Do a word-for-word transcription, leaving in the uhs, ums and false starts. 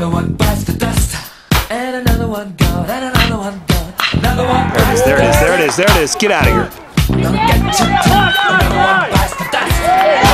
Another one bites the dust. And another one gone. And another one gone. Another one There it is, there it is, there it is, there it is. Get out of here. Don't get too tough. Another one bites the dust.